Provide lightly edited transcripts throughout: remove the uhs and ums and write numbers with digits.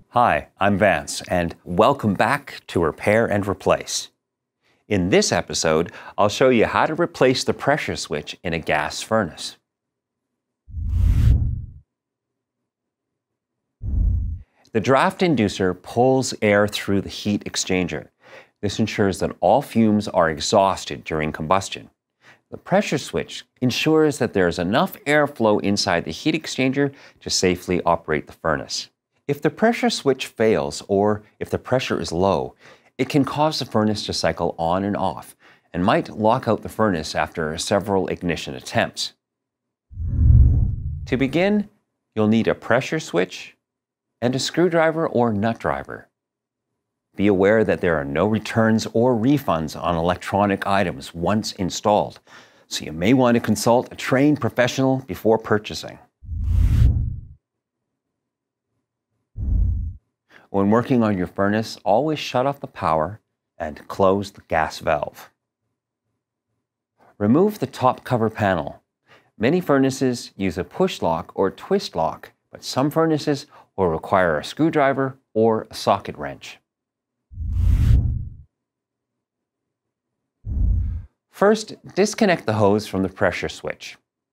Hi, I'm Vance, and welcome back to Repair and Replace. In this episode, I'll show you how to replace the pressure switch in a gas furnace. The draft inducer pulls air through the heat exchanger. This ensures that all fumes are exhausted during combustion. The pressure switch ensures that there is enough airflow inside the heat exchanger to safely operate the furnace. If the pressure switch fails, or if the pressure is low, it can cause the furnace to cycle on and off and might lock out the furnace after several ignition attempts. To begin, you'll need a pressure switch and a screwdriver or nut driver. Be aware that there are no returns or refunds on electronic items once installed, so you may want to consult a trained professional before purchasing. When working on your furnace, always shut off the power and close the gas valve. Remove the top cover panel. Many furnaces use a push lock or twist lock, but some furnaces will require a screwdriver or a socket wrench. First, disconnect the hose from the pressure switch.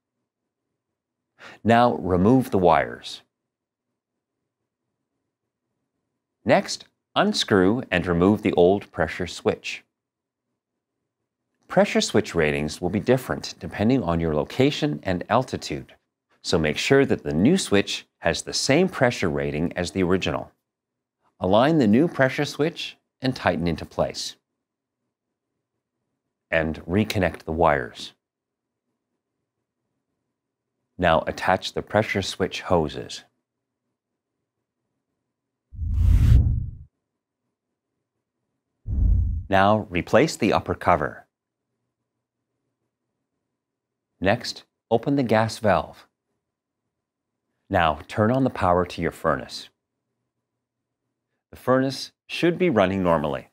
Now remove the wires. Next, unscrew and remove the old pressure switch. Pressure switch ratings will be different depending on your location and altitude, so make sure that the new switch has the same pressure rating as the original. Align the new pressure switch and tighten into place. And reconnect the wires. Now attach the pressure switch hoses. Now replace the upper cover. Next, open the gas valve. Now turn on the power to your furnace. The furnace should be running normally.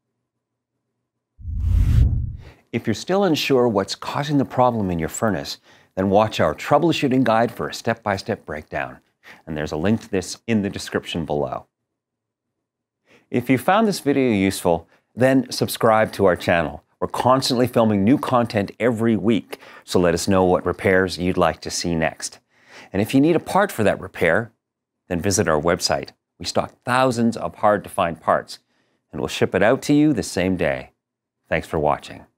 If you're still unsure what's causing the problem in your furnace, then watch our troubleshooting guide for a step-by-step breakdown, and there's a link to this in the description below. If you found this video useful, then subscribe to our channel. We're constantly filming new content every week, so let us know what repairs you'd like to see next. And if you need a part for that repair, then visit our website. We stock thousands of hard-to-find parts, and we'll ship it out to you the same day. Thanks for watching.